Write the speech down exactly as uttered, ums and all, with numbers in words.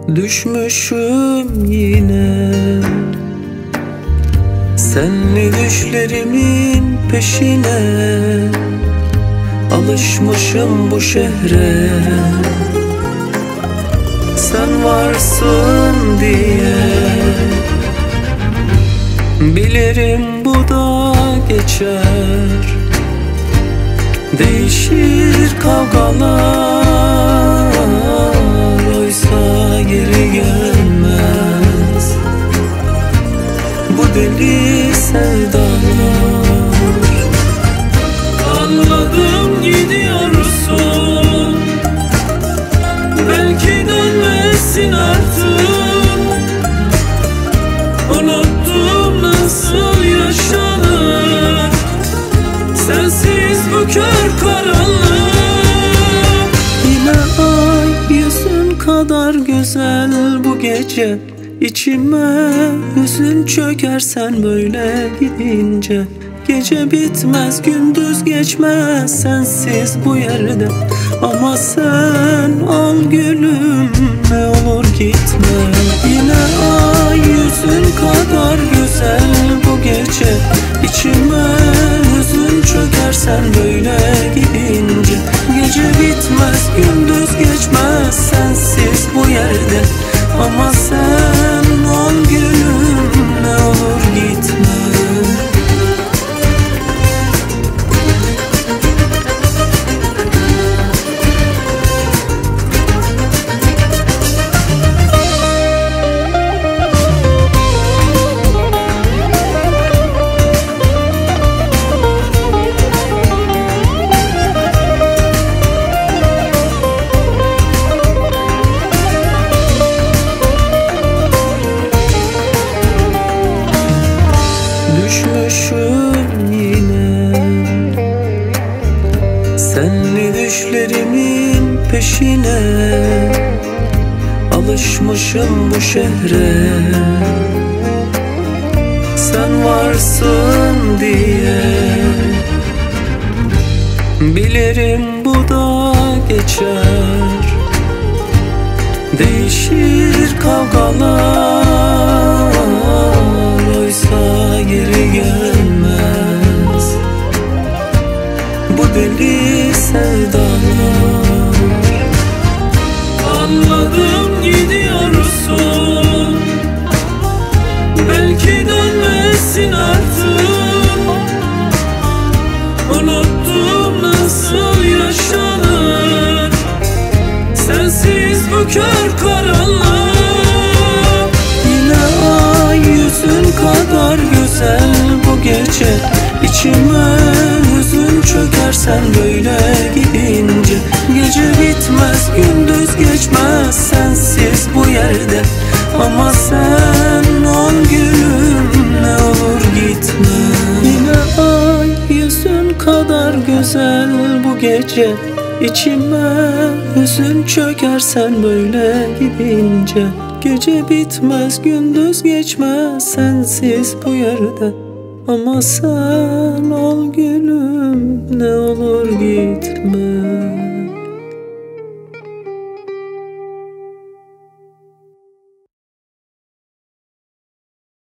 Düşmüşüm yine senli düşlerimin peşine. Alışmışım bu şehre sen varsın diye. Bilirim bu da geçer, değişir kavgalar, oysa geri gelmez bu deli sevdalar. Anladım gidiyorsun, belki dönmezsin artık. Unuttum nasıl yaşanır sensiz bu kör karanlık. Yine ay yüzün kadar güzel bu gece. İçime hüzün çöker sen böyle gidince. Gece bitmez gündüz geçmez sensiz bu yerde. Ama sen al gülüm ne olur gitme. Yine ay yüzün kadar güzel bu gece. İçime hüzün çöker sen böyle gidince. Gece bitmez gündüz geçmez sensiz bu yerde. Ama sen al gülüm ne olur gitme. Düşmüşüm yine senli düşlerimin peşine. Alışmışım bu şehre sen varsın diye. Bilirim bu da geçer, değişir kavgalar, oysa geri gelmez bu deli sevdalar. Anladım gidiyorsun, belki dönmezsin artık. Unuttum nasıl yaşanır sensiz bu kör karanlık. Yine ay yüzün kadar güzel bu gece. İçime hüzün çöker sen böyle gidince. Gece bitmez gündüz geçmez sensiz bu yerde. Ama sen ol gülüm ne olur gitme. Yine ay yüzün kadar güzel bu gece. İçime hüzün çöker sen böyle gidince. Gece bitmez gündüz geçmez sensiz bu yerde. Ama sen ol gülüm ne olur gitme.